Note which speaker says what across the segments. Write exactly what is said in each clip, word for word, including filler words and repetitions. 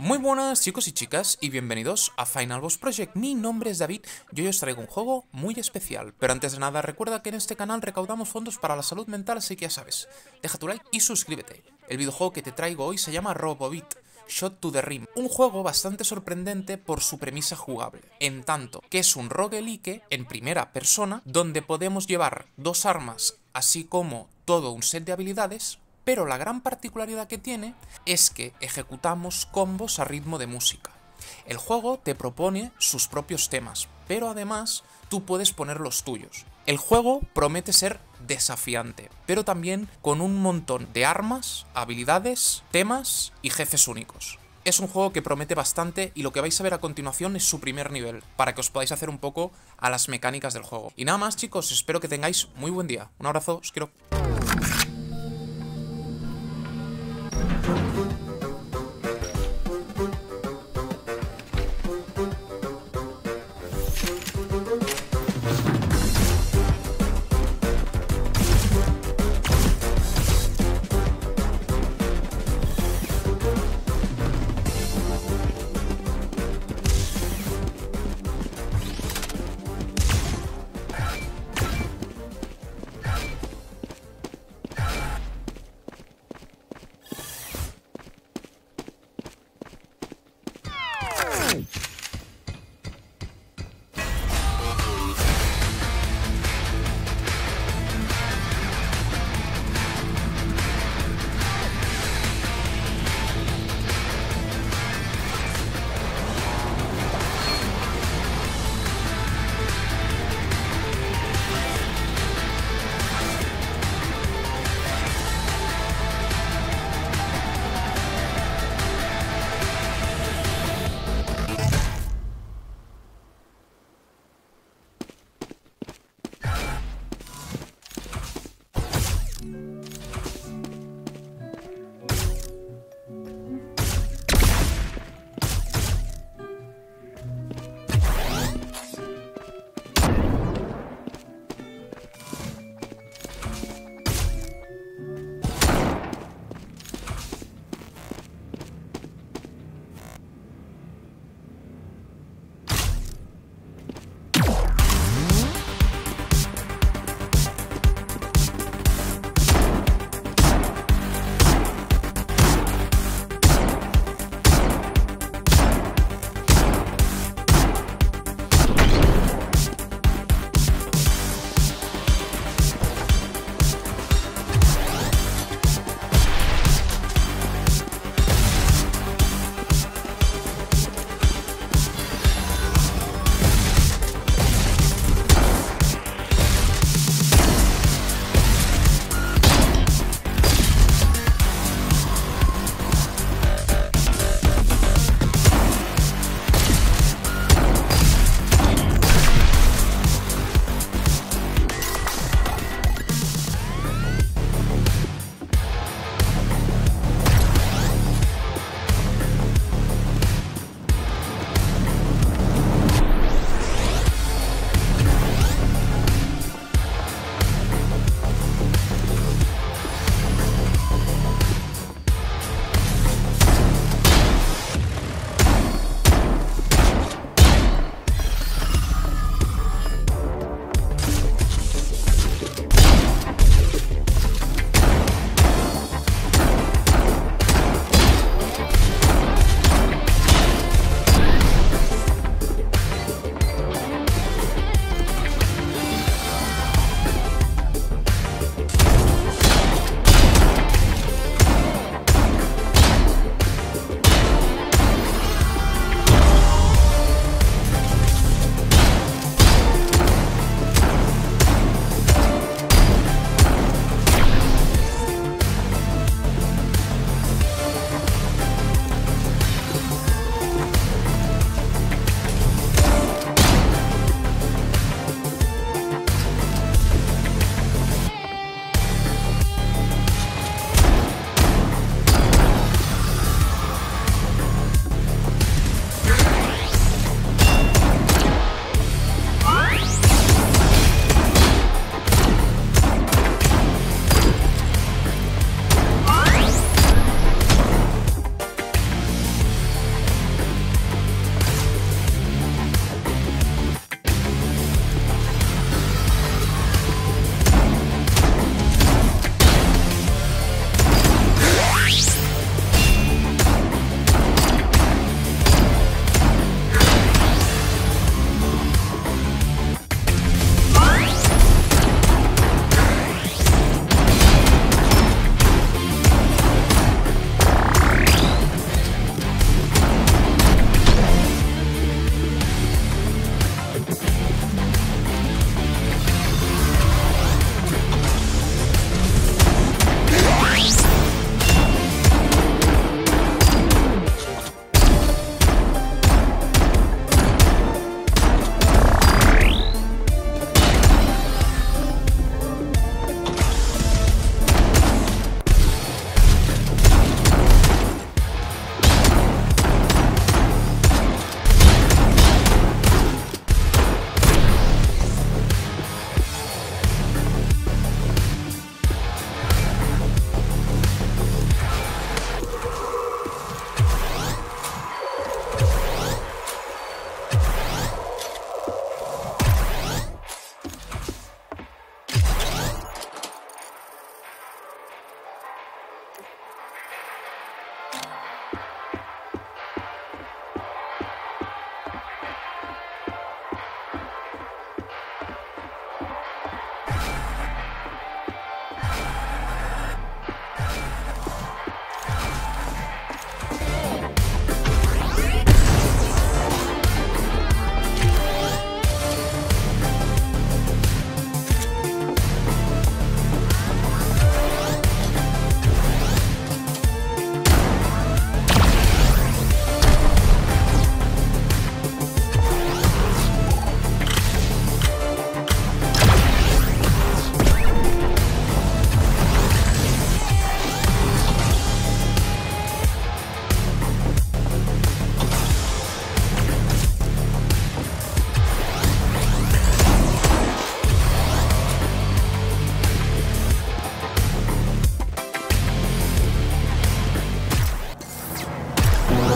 Speaker 1: Muy buenas chicos y chicas y bienvenidos a Final Boss Project. Mi nombre es David y hoy os traigo un juego muy especial. Pero antes de nada recuerda que en este canal recaudamos fondos para la salud mental, así que ya sabes, deja tu like y suscríbete. El videojuego que te traigo hoy se llama Robobit Shot to the Rim, un juego bastante sorprendente por su premisa jugable, en tanto que es un roguelike en primera persona donde podemos llevar dos armas así como todo un set de habilidades. Pero la gran particularidad que tiene es que ejecutamos combos a ritmo de música. El juego te propone sus propios temas, pero además tú puedes poner los tuyos. El juego promete ser desafiante, pero también con un montón de armas, habilidades, temas y jefes únicos. Es un juego que promete bastante y lo que vais a ver a continuación es su primer nivel, para que os podáis hacer un poco a las mecánicas del juego. Y nada más chicos, espero que tengáis muy buen día. Un abrazo, os quiero.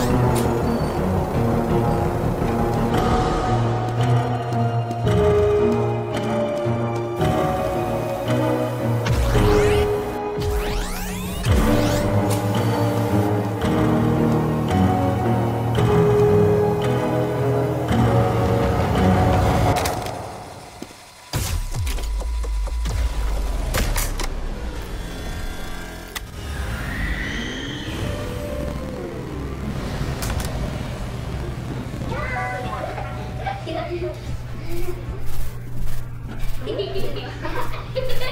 Speaker 2: Hehehehe